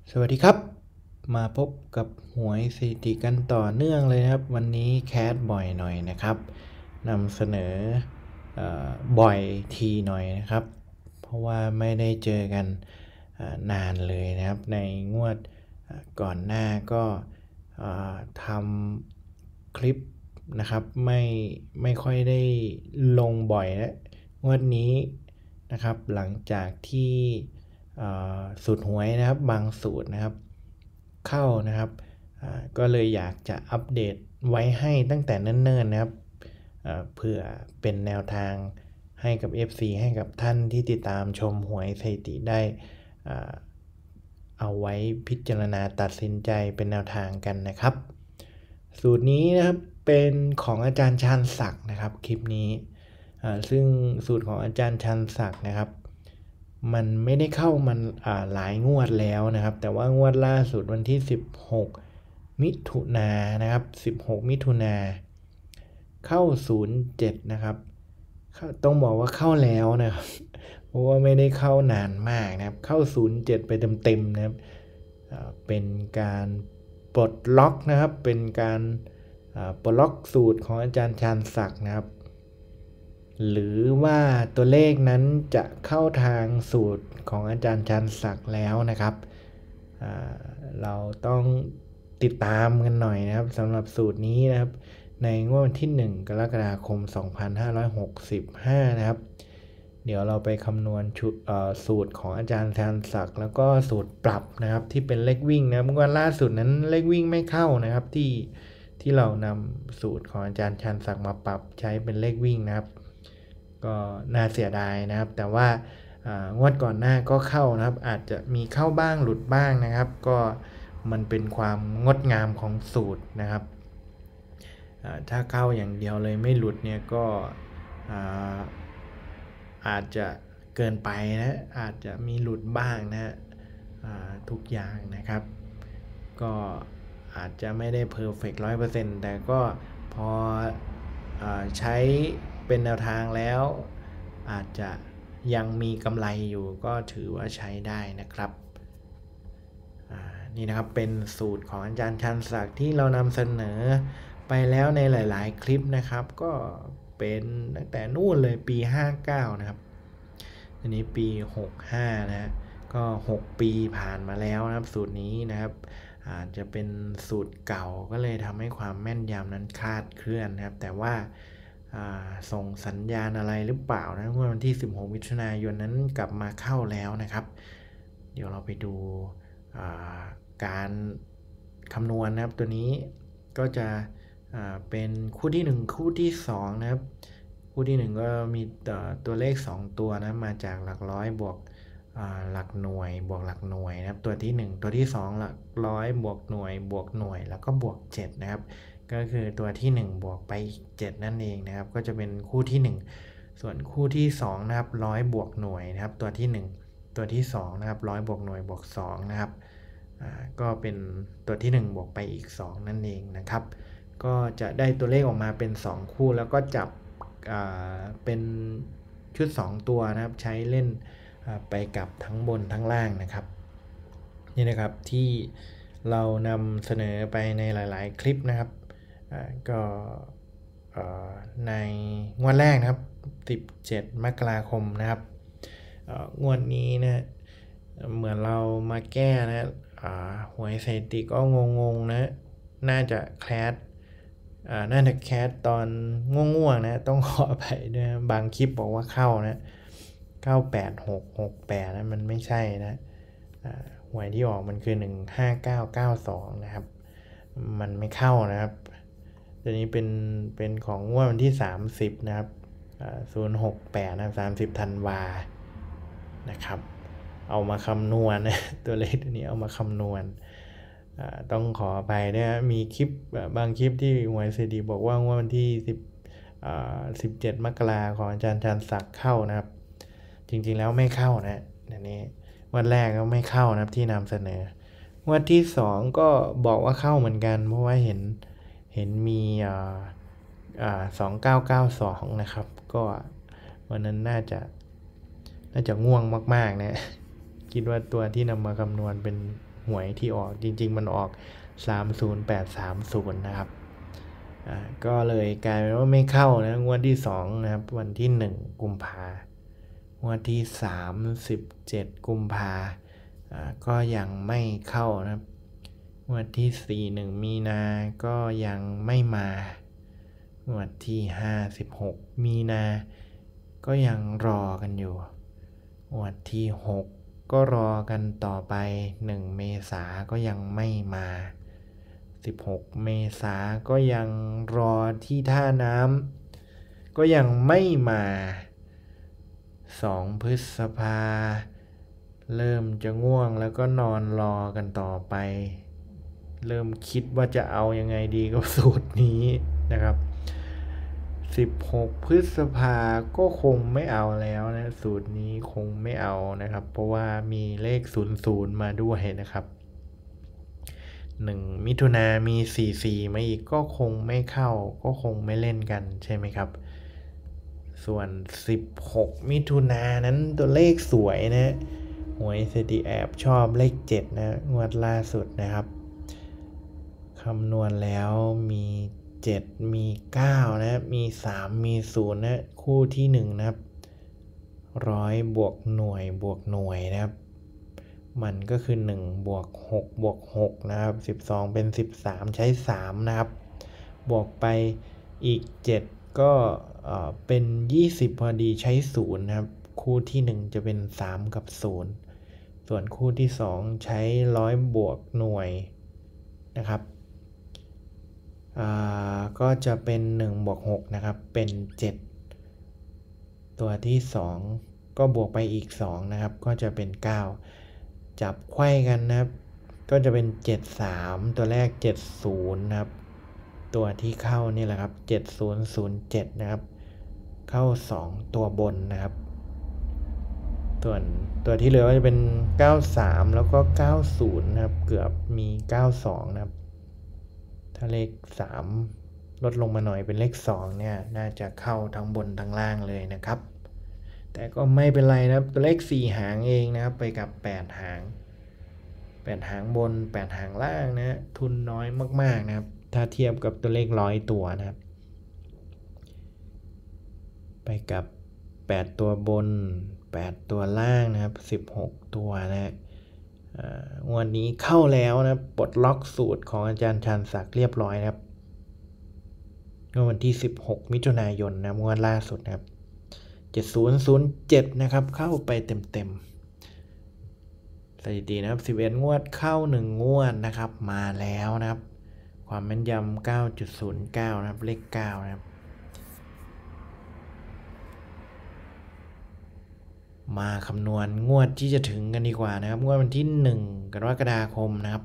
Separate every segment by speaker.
Speaker 1: สวัสดีครับมาพบกับหวยสถิติกันต่อเนื่องเลยนะครับวันนี้แคสบ่อยหน่อยนะครับนำเสนอบ่อยทีหน่อยนะครับเพราะว่าไม่ได้เจอกันนานเลยนะครับในงวดก่อนหน้าก็ทำคลิปนะครับไม่ค่อยได้ลงบ่อยแล้วงวดนี้นะครับหลังจากที่สูตรหวยนะครับบางสูตรนะครับเข้านะครับก็เลยอยากจะอัปเดตไว้ให้ตั้งแต่เนิ่นๆนะครับเพื่อเป็นแนวทางให้กับ FC ให้กับท่านที่ติดตามชมหวยสถิติได้เอาไว้พิจารณาตัดสินใจเป็นแนวทางกันนะครับสูตรนี้นะครับเป็นของอาจารย์ชาญศักดิ์นะครับคลิปนี้ซึ่งสูตรของอาจารย์ชาญศักดิ์นะครับมันไม่ได้เข้ามันหลายงวดแล้วนะครับแต่ว่างวดล่าสุดวันที่16มิถุนายนนะครับ16มิถุนายนเข้า07นะครับต้องบอกว่าเข้าแล้วนะครับเพราะว่าไม่ได้เข้านานมากนะครับเข้า07ไปเต็มๆนะครับเป็นการปลดล็อกนะครับเป็นการปลดล็อกสูตรของอาจารย์ชาญศักดิ์นะครับหรือว่าตัวเลขนั้นจะเข้าทางสูตรของอาจารย์ชาญศักดิ์แล้วนะครับเราต้องติดตามกันหน่อยนะครับสำหรับสูตรนี้นะครับในงวดวันที่1กรกฎาคม2565นะครับเดี๋ยวเราไปคำนวณสูตรของอาจารย์ชาญศักดิ์แล้วก็สูตรปรับนะครับที่เป็นเลขวิ่งนะเมื่อวันล่าสุดนั้นเลขวิ่งไม่เข้านะครับที่เรานำสูตรของอาจารย์ชาญศักดิ์มาปรับใช้เป็นเลขวิ่งนะครับก็น่าเสียดายนะครับแต่ว่างวดก่อนหน้าก็เข้านะครับอาจจะมีเข้าบ้างหลุดบ้างนะครับก็มันเป็นความงดงามของสูตรนะครับถ้าเข้าอย่างเดียวเลยไม่หลุดเนี่ยก็อาจจะเกินไปนะอาจจะมีหลุดบ้างนะทุกอย่างนะครับก็อาจจะไม่ได้เพอร์เฟกต์100%แต่ก็พอใช้เป็นแนวทางแล้วอาจจะยังมีกำไรอยู่ก็ถือว่าใช้ได้นะครับนี่นะครับเป็นสูตรของอาจารย์ชาญศักดิ์ที่เรานำเสนอไปแล้วในหลายๆคลิปนะครับก็เป็นตั้งแต่นู่นเลยปี59นะครับอันนี้ปี65นะก็6ปีผ่านมาแล้วนะครับสูตรนี้นะครับอาจจะเป็นสูตรเก่าก็เลยทำให้ความแม่นยำนั้นคลาดเคลื่อนนะครับแต่ว่าส่งสัญญาณอะไรหรือเปล่านะเมื่อวันที่16มิถุนายนนั้นกลับมาเข้าแล้วนะครับเดี๋ยวเราไปดูการคำนวณนะครับตัวนี้ก็จะเป็นคู่ที่1คู่ที่2นะครับคู่ที่1ก็มีตัวเลข2ตัวนะมาจากหลักร้อยบวกหลักหน่วยบวกหลักหน่วยนะครับตัวที่1ตัวที่2หลักร้อยบวกหน่วยบวกหน่วยแล้วก็บวก7นะครับก็คือตัวที่1บวกไป7นั่นเองนะครับก็จะเป็นคู่ที่1ส่วนคู่ที่2นะครับร้อยบวกหน่วยนะครับตัวที่1ตัวที่2นะครับร้อยบวกหน่วยบวก2นะครับก็เป็นตัวที่1บวกไปอีก2นั่นเองนะครับก็จะได้ตัวเลขออกมาเป็น2คู่แล้วก็จับเป็นชุด2ตัวนะครับใช้เล่นไปกับทั้งบนทั้งล่างนะครับนี่นะครับที่เรานำเสนอไปในหลายๆคลิปนะครับก็ในงวดแรกนะครับ17มกราคมนะครับงวดนี้นะเหมือนเรามาแก้นะหวยสถิติก็งงๆนะน่าจะแคสตอนง่วงๆนะต้องขออภัยด้วยบางคลิปบอกว่าเข้านะ9668นะมันไม่ใช่นะหวยที่ออกมันคือ15992นะครับมันไม่เข้านะครับตัวนี้เป็นของงวดวันที่30นะครับ068นะ30ธันวานะครับเอามาคำนวณนะตัวเลขตัวนี้เอามาคำนวณต้องขออภัยด้วยมีคลิปบางคลิปที่หวยสถิติบอกว่าวันที่17มกราของอาจารย์ชาญศักดิ์เข้านะครับจริงๆแล้วไม่เข้านะอันนี้วันแรกก็ไม่เข้านะครับที่นำเสนอวันที่2ก็บอกว่าเข้าเหมือนกันเพราะว่าเห็นมี2992นะครับก็วันนั้นน่าจะง่วงมากๆนะคิดว่าตัวที่นำมาคำนวณเป็นหวยที่ออกจริงๆมันออก30830นะครับก็เลยกลายเป็นว่าไม่เข้านะงวดที่2นะครับวันที่1กุมภางวดที่37กุมภาก็ยังไม่เข้านะครับงวดที่41มีนาก็ยังไม่มางวดที่16มีนาก็ยังรอกันอยู่งวดที่6ก็รอกันต่อไป1เมษาก็ยังไม่มา16เมษาก็ยังรอที่ท่าน้ำก็ยังไม่มา2พฤษภาเริ่มจะง่วงแล้วก็นอนรอกันต่อไปเริ่มคิดว่าจะเอายังไงดีกับสูตรนี้นะครับ16พฤษภาก็คงไม่เอาแล้วนะสูตรนี้คงไม่เอานะครับเพราะว่ามีเลข00มาด้วยนะครับ1มิถุนามี44มาอีกก็คงไม่เข้าก็คงไม่เล่นกันใช่ไหมครับส่วน16มิถุนานั้นตัวเลขสวยนะหวยสถิติแอบชอบเลข7นะงวดล่าสุดนะครับคำนวณแล้วมี7มี9นะมี3มี0นะคู่ที่1นะครับ100บวกหน่วยนะครับมันก็คือ1บวก6บวก6นะครับ12เป็น13ใช้3นะครับบวกไปอีก7ก็เป็น20พอดีใช้0นะครับคู่ที่1จะเป็น3กับ0ส่วนคู่ที่2ใช้100บวกหน่วยนะครับก็จะเป็น1บวก6นะครับเป็น7ตัวที่2ก็บวกไปอีก2นะครับก็จะเป็น9จับไขว้กันนะครับก็จะเป็น73ตัวแรก70นะครับตัวที่เข้านี่แหละครับ7007นะครับเข้า2ตัวบนนะครับส่วนตัวที่เหลือก็จะเป็น93แล้วก็90นะครับเกือบมี92นะครับถ้าเลข3ลดลงมาหน่อยเป็นเลข2เนี่ยน่าจะเข้าทั้งบนทั้งล่างเลยนะครับแต่ก็ไม่เป็นไรนะครับตัวเลข4หางเองนะครับไปกับ8หาง8หางบน8หางล่างนะทุนน้อยมากๆนะครับถ้าเทียบกับตัวเลข100ตัวนะครับไปกับ8ตัวบน8ตัวล่างนะครับ16ตัวนะวันนี้เข้าแล้วนะปลดล็อกสูตรของอาจารย์ชันศักดิ์เรียบร้อยนะครับวันที่16มิถุนายนนะงวดล่าสุดนะครับ7007นะครับเข้าไปเต็มสถิตินะครับ11งวดเข้า1งวดนะครับมาแล้วนะครับความแม่นยำ 9.09 นะครับเลข9นะครับมาคำนวณงวดที่จะถึงกันดีกว่านะครับงวดวันที่1กรกฎาคมนะครับ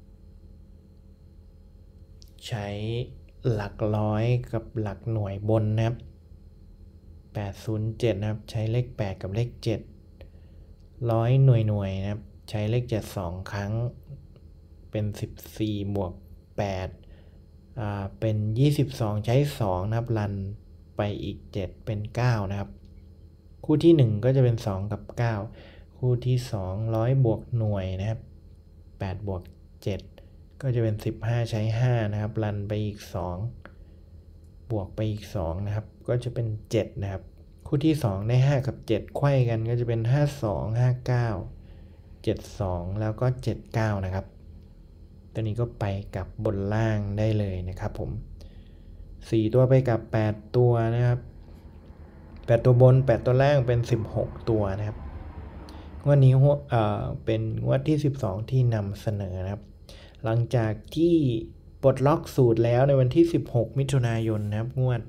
Speaker 1: ใช้หลักร้อยกับหลักหน่วยบนนะครับ807นะครับใช้เลข8กับเลข7ร้อยหน่วยนะครับใช้เลข7 2ครั้งเป็น14บวก8เป็น22ใช้2นะครับรันไปอีก7เป็น9นะครับคู่ที่1ก็จะเป็น2กับ9คู่ที่2 100บวกหน่วยนะครับ8บวก7ก็จะเป็น15ใช้5นะครับรันไปอีก2บวกไปอีก2นะครับก็จะเป็น7นะครับคู่ที่2ได้5กับ7ไขว้กันก็จะเป็น52 59 72แล้วก็79นะครับตัวนี้ก็ไปกับบนล่างได้เลยนะครับผม4ตัวไปกับ8ตัวนะครับ8ตัวบน8ตัวล่างเป็น16ตัวนะครับงวดนี้เป็นงวดที่12ที่นำเสนอนะครับหลังจากที่ปลดล็อกสูตรแล้วในวันที่16มิถุนายนนะครับงวด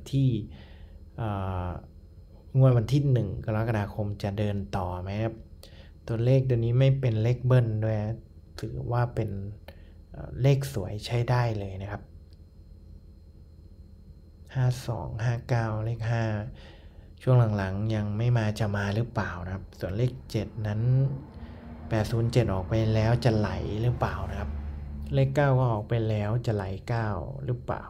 Speaker 1: วันที่1กรกฎาคมจะเดินต่อไหมครับตัวเลขตัวนี้ไม่เป็นเลขเบิ้ลด้วยถือว่าเป็นเลขสวยใช้ได้เลยนะครับ52 59เลข5ช่วงหลังๆยังไม่มาจะมาหรือเปล่านะครับส่วนเลข7นั้น807ออกไปแล้วจะไหลหรือเปล่านะครับเลข9ก็ออกไปแล้วจะไหล9หรือเปล่า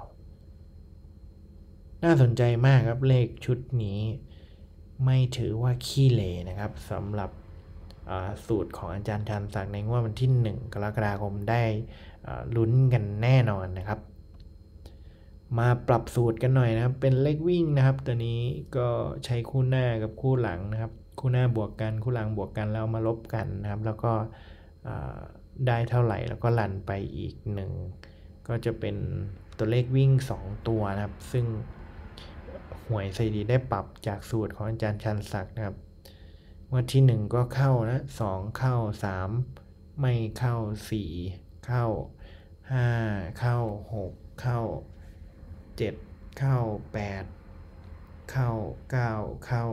Speaker 1: น่าสนใจมากครับเลขชุดนี้ไม่ถือว่าขี้เหร่นะครับสำหรับสูตรของอาจารย์ชันศักดิ์ในงวดวันที่1กรกฎาคมได้ลุ้นกันแน่นอนนะครับมาปรับสูตรกันหน่อยนะครับเป็นเลขวิ่งนะครับตัวนี้ก็ใช้คู่หน้ากับคู่หลังนะครับคู่หน้าบวกกันคู่หลังบวกกันแล้วมาลบกันนะครับแล้วก็ได้เท่าไหร่แล้วก็ลันไปอีก1ก็จะเป็นตัวเลขวิ่ง2ตัวนะครับซึ่งหวยสถิติได้ปรับจากสูตรของอาจารย์ชันศักดิ์นะครับวันที่1ก็เข้านะ2เข้า3ไม่เข้า4เข้า5เข้า6เข้า7เข้า8เข้า9เข้า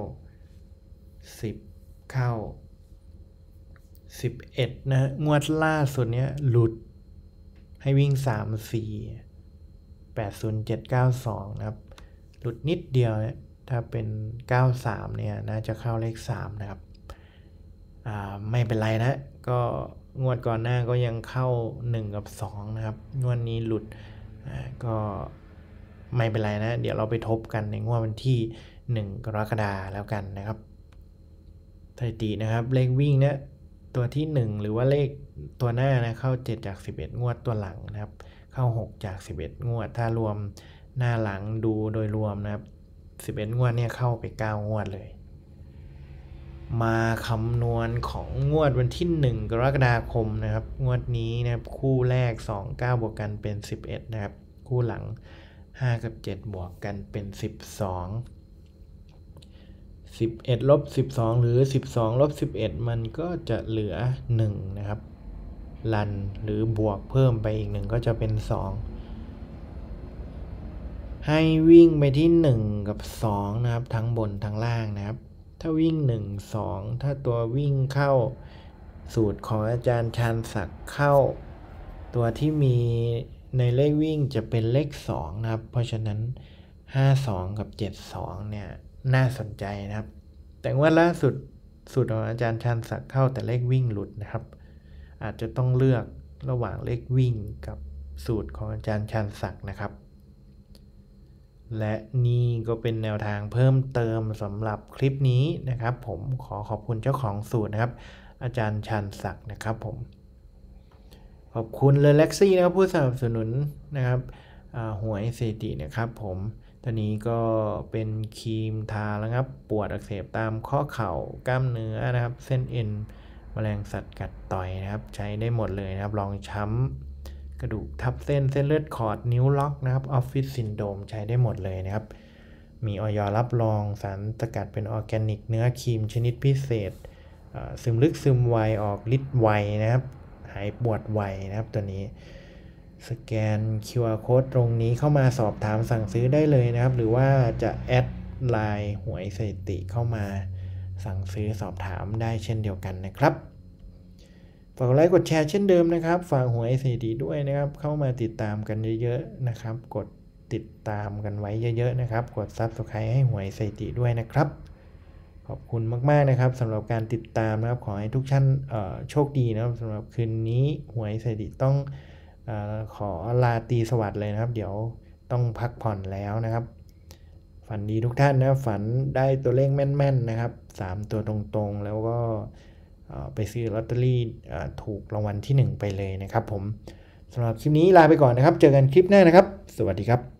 Speaker 1: 10เข้า11นะงวดล่าสุดเนี้ยหลุดให้วิ่ง3 4 8 0 7 9 2นะครับหลุดนิดเดียวเนี่ยถ้าเป็น93เนี่ยน่าจะเข้าเลข3นะครับไม่เป็นไรนะก็งวดก่อนหน้าก็ยังเข้า1กับ2นะครับงวดนี้หลุดก็ไม่เป็นไรนะเดี๋ยวเราไปทบกันในงวดวันที่1กรกฎาคมแล้วกันนะครับสถิตินะครับเลขวิ่งเนี่ยตัวที่1หรือว่าเลขตัวหน้านะเข้า7จาก11งวดตัวหลังนะครับเข้า6จาก11งวดถ้ารวมหน้าหลังดูโดยรวมนะครับ11งวดเนี่ยเข้าไป9งวดเลยมาคำนวณของงวดวันที่1กรกฎาคมนะครับงวดนี้นะครับคู่แรก2 9บวกกันเป็น11นะครับคู่หลัง5กับ7บวกกันเป็น12 11ลบ12หรือ12ลบ11มันก็จะเหลือ1นะครับลันหรือบวกเพิ่มไปอีก1ก็จะเป็น2ให้วิ่งไปที่1กับ2นะครับทั้งบนทั้งล่างนะครับถ้าวิ่ง1 2ถ้าตัววิ่งเข้าสูตรของอาจารย์ชันศักดิ์เข้าตัวที่มีในเลขวิ่งจะเป็นเลข2นะครับเพราะฉะนั้น52กับ72เนี่ยน่าสนใจนะครับแต่ว่าล่าสุดสูตรของอาจารย์ชันศักดิ์เข้าแต่เลขวิ่งหลุดนะครับอาจจะต้องเลือกระหว่างเลขวิ่งกับสูตรของอาจารย์ชันศักดิ์นะครับและนี่ก็เป็นแนวทางเพิ่มเติมสำหรับคลิปนี้นะครับผมขอขอบคุณเจ้าของสูตรนะครับอาจารย์ชันศักดิ์นะครับผมขอบคุณเลเล็กซี่นะครับผู้สนับสนุนนะครับหวยสถิตินะครับผมตอนนี้ก็เป็นครีมทาแล้วครับปวดอักเสบตามข้อเข่ากล้ามเนื้อนะครับเส้นเอ็นแมลงสัตว์กัดต่อยนะครับใช้ได้หมดเลยนะครับรองช้ำกระดูกทับเส้นเลือดขอดนิ้วล็อกนะครับออฟฟิศซินโดรมใช้ได้หมดเลยนะครับมีอย.รับรองสารสกัดเป็นออร์แกนิกเนื้อครีมชนิดพิเศษซึมลึกซึมไวออกฤทธิ์ไวนะครับหายปวดไวนะครับตัวนี้สแกน QR Code ตรงนี้เข้ามาสอบถามสั่งซื้อได้เลยนะครับหรือว่าจะแอดไลน์หวยสถิติเข้ามาสั่งซื้อสอบถามได้เช่นเดียวกันนะครับฝากกดไลค์กดแชร์เช่นเดิมนะครับฝากหวยสถิติด้วยนะครับเข้ามาติดตามกันเยอะๆนะครับกดติดตามกันไว้เยอะๆนะครับกด Subscribe ให้หวยสถิติด้วยนะครับขอบคุณมากๆนะครับสำหรับการติดตามนะครับขอให้ทุกท่านโชคดีนะครับสำหรับคืนนี้หวยสถิติต้องขอลาตรีสวัสดิ์เลยนะครับเดี๋ยวต้องพักผ่อนแล้วนะครับฝันดีทุกท่านนะฝันได้ตัวเลขแม่นๆนะครับ3ตัวตรงๆแล้วก็ไปซื้อลอตเตอรี่ถูกรางวัลที่1ไปเลยนะครับผมสำหรับคลิปนี้ลาไปก่อนนะครับเจอกันคลิปหน้านะครับสวัสดีครับ